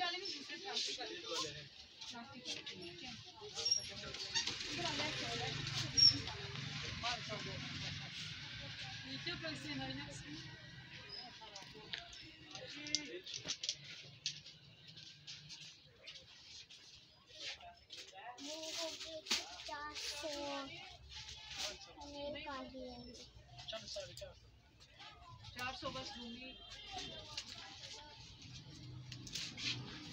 वाले भी दूसरे प्लास्टिक वाले हैं। प्लास्टिक नीचे पैसे है ना चार सौ बस दूंगी।